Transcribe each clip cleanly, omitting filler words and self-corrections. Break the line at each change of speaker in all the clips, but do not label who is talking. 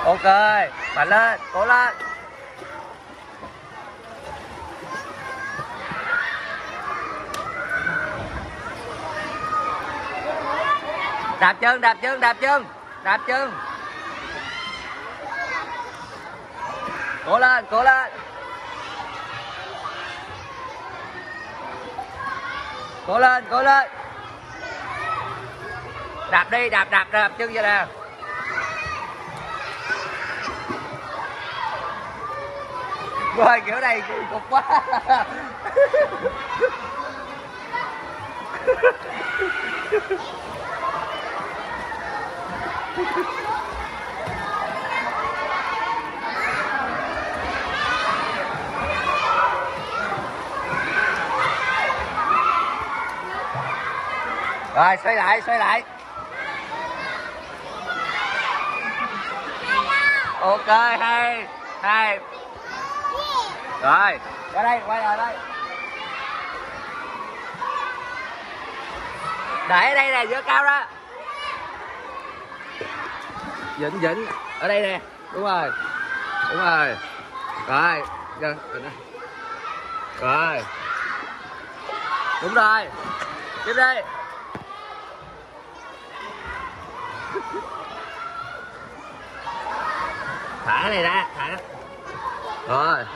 Ok, mạnh lên, cố lên. Đạp chân, đạp chân, đạp chân, đạp chân. Cố lên, cố lên. Cố lên, cố lên. Đạp đi, đạp chân vậy nè. Rồi kiểu này cục quá. Rồi xoay lại, xoay lại. Ok, hay, hay. Rồi, qua đây, quay lại đây. Để ở đây nè, dơ cao ra. Vĩnh, vĩnh, ở đây nè, đúng rồi. Đúng rồi. Rồi, rồi. Đúng rồi. Tiếp đi. Thả này ra, thả. Rồi.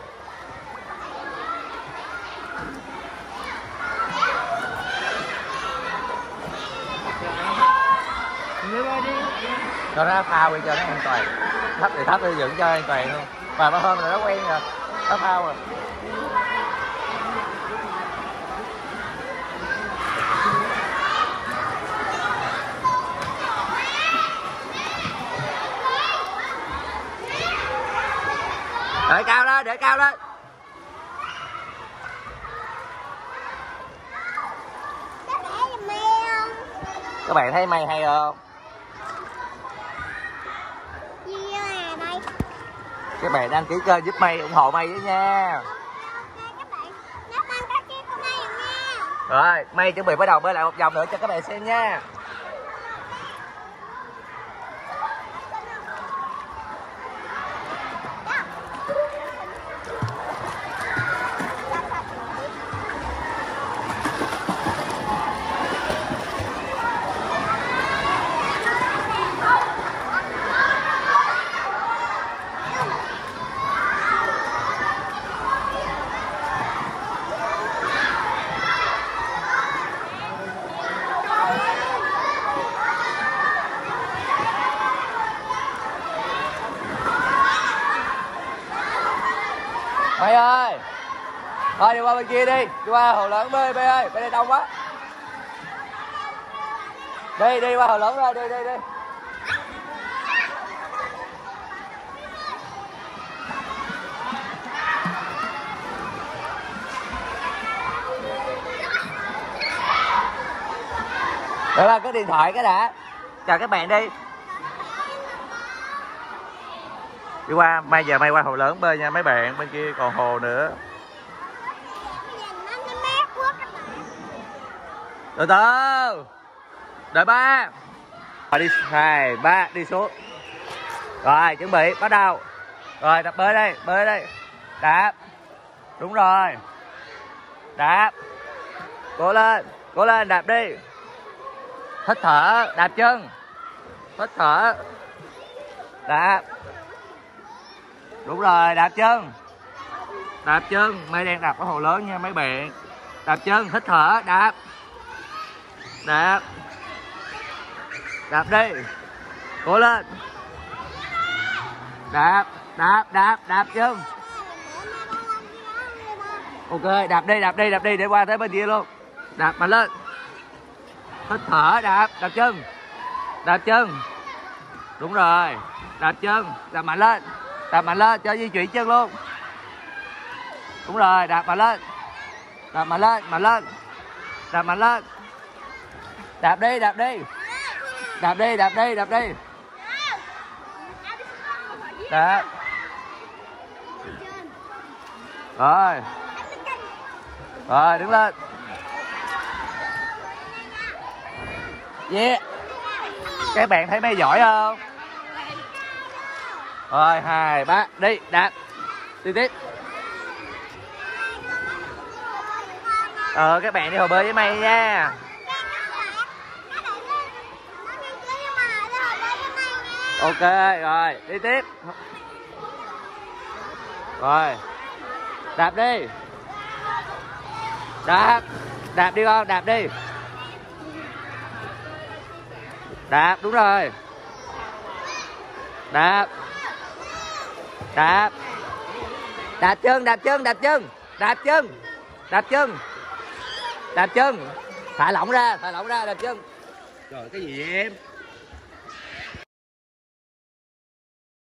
Cho nó phao đi cho nó an toàn. Thấp thì thấp đi, dựng cho an toàn luôn. Và bao hôm rồi nó quen rồi, nó phao rồi. Để cao lên, để cao lên. Các bạn thấy mây hay không? Các bạn đăng ký kênh giúp Mây, ủng hộ Mây với nha. Rồi, Mây chuẩn bị bắt đầu bơi lại một vòng nữa cho các bạn xem nha. Mây ơi, thôi đi qua bên kia đi, đi qua hồ lớn bơi Mây ơi, bên đây đông quá. Đi, đi qua hồ lớn rồi, đi, đi, đi. Để ba cái điện thoại cái đã. Chào các bạn đi. Đi qua, Mây giờ Mây qua hồ lớn bơi nha mấy bạn, bên kia còn hồ nữa. Từ từ. Đợi ba. Đi 2, 3 đi xuống. Rồi chuẩn bị bắt đầu. Rồi tập bơi đây, bơi đây. Đạp. Đúng rồi. Đạp. Cố lên đạp đi. Hít thở, đạp chân. Hít thở. Đạp. Đúng rồi, đạp chân. Đạp chân, Mây đang đạp ở hồ lớn nha mấy bạn. Đạp chân, hít thở, đạp. Đạp. Đạp đi. Cố lên. Đạp, đạp chân. Ok, đạp đi để qua tới bên kia luôn. Đạp mạnh lên. Hít thở, đạp chân. Đạp chân. Đúng rồi. Đạp chân, đạp mạnh lên. Đạp mạnh lên cho di chuyển chân luôn. Đúng rồi, đạp mạnh lên. Đạp mạnh lên, mạnh lên. Đạp mạnh lên. Đạp đi. Đạp đi. Đạp. Rồi. Rồi, đứng lên. Yeah. Các bạn thấy Mây giỏi không? Rồi 2 3 đi đạp. Đi tiếp. Các bạn đi hồ bơi với mày nha. Ok rồi đi tiếp. Rồi đạp đi. Đạp đi con, đạp đi. Đạp đúng rồi. Đạp chân, đạp chân. Thả lỏng ra, đạp chân. Trời cái gì vậy em?